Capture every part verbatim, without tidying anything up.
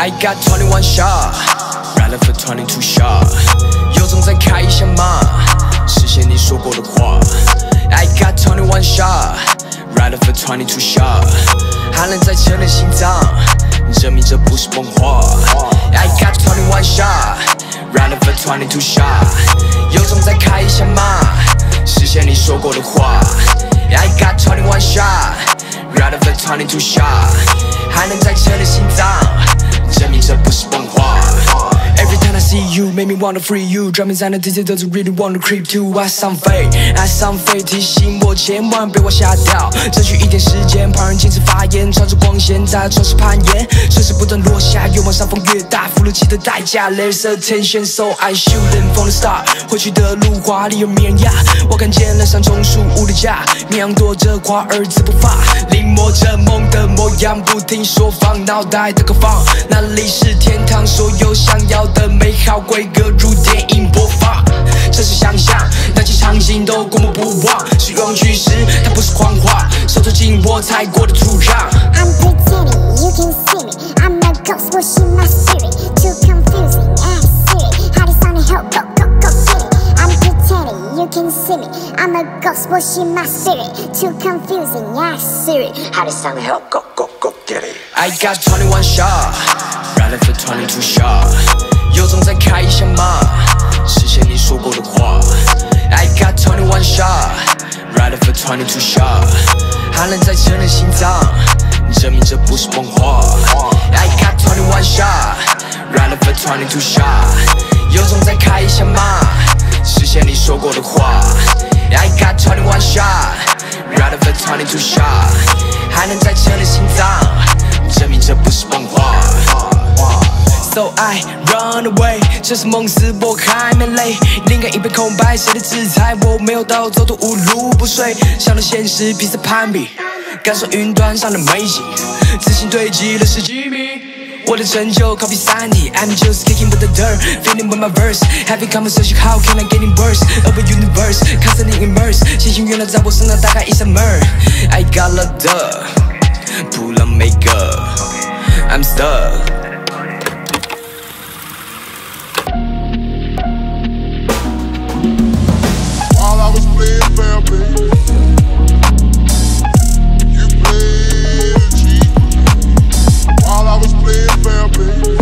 I got twenty-one shot, right for twenty-two shot， 有种再开一枪吗？实现你说过的话。I got twenty-one shot, right for twenty-two shot， 还能再撑的心脏，证明这不是梦话。I got twenty-one shot, right for twenty-two shot， 有种再开一枪吗？实现你说过的话。I got twenty-one shot, right for twenty-two shot， 还能再撑的心脏，证明这不是梦话。Every time I see you, make me wanna free you。专门在那 D J 都是 really wanna creep too。爱上飞，爱上飞，提醒我千万别往下掉。争取一点时间，旁人坚持发言，朝着光线在城市攀岩，顺势不断落下，越往上风越大，付了起的代价。There's attention, so I shooting from the start。回去的路华丽而迷人呀，我看见了山中树屋的家，绵羊躲着花儿自不发，临摹着梦的模样，不停说放脑袋的歌放，那里是天堂，所有想要的美好规格如电影播放，这是想象，那些场景都过目不忘，是用虚实，它不是谎话，手走进我踩过的土壤。 I'm pretending you can see me, I'm a ghost pushing my spirit, too confusing, I'm serious, how to sound and help, go, go, go, get it. I'm pretending you can see me, I'm a ghost pushing my spirit, too confusing, I'm serious, how to sound and help, go, go, go, get it. I got twenty-one shot, right for twenty-two shot， 有种再开一枪吗？实现你说过的话。I got twenty-one shot, right for twenty-two shot， 还能再撑的心脏，证明这不是梦话。I got twenty-one shot, right for twenty-two shot， 有种再开一枪吗？实现你说过的话。I got twenty-one shot, right for twenty-two shot， 还能再撑的心脏，证明这不是梦话。So I run away， 这是梦撕破开眼泪，灵感一片空白，谁的制裁我没有到走投无路不遂，想到现实彼此攀比，感受云端上的美景，自信堆积了十几米。我的成就靠比三体 ，I'm just kicking with the dirt, feeling with my verse, having conversation, how can I get in worse? Over universe, constantly immersed， 星星原来在我身上打开一扇门 ，I got了的，不让每个 ，I'm stuck。 Fair, baby. You played a cheat while I was playing fair, baby.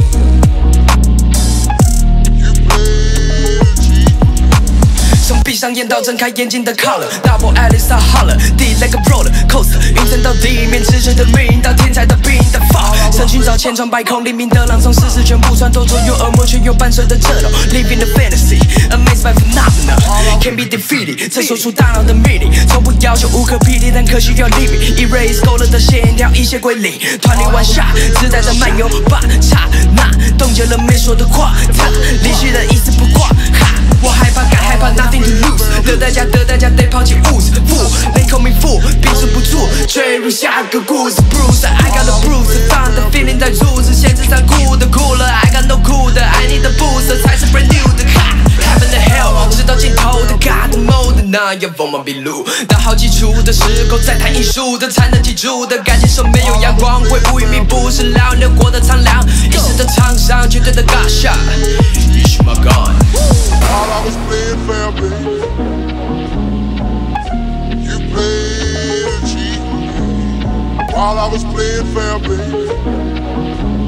You played a cheat。 从闭上眼到睁开眼睛的 color，Double Alice 到 Holler，D like a roller coaster， 云层到地面，直觉的命到天才的病的 fall， 曾寻找千疮百孔，黎明的朗诵，事实全部穿透，左右耳膜却又伴随着震动 ，Living the fantasy，amazed by phenomena。Can be defeated， 这说出大脑的秘密，从不要求无可匹敌，但可需要厘米。Erase 勾勒的线条，一切归零。团里玩下，自带的漫游吧，刹那冻结了没说的话，他离去的意思不挂。哈，我害怕，敢害怕 ，nothing to lose， 的代价的代价得抛弃物质负，能口命负，屏住不住，坠入下个故事。Bruce，I got the bruise， 放的 feeling 在阻止，现实残酷的哭了 ，I got no cool 的，爱你的 boost 才是 brand new 的。哈 ，Heaven and hell， 直到尽头的 God mode， 那样锋芒毕露。到好基础的时候再谈艺术的，才能记住的。感情说没有阳光，会无一命，不是老流过的苍凉，一时的沧桑，绝对的 God shot。You shoot my gun。 While I was playing fair, baby, you played a cheat. While I was playing fair, baby.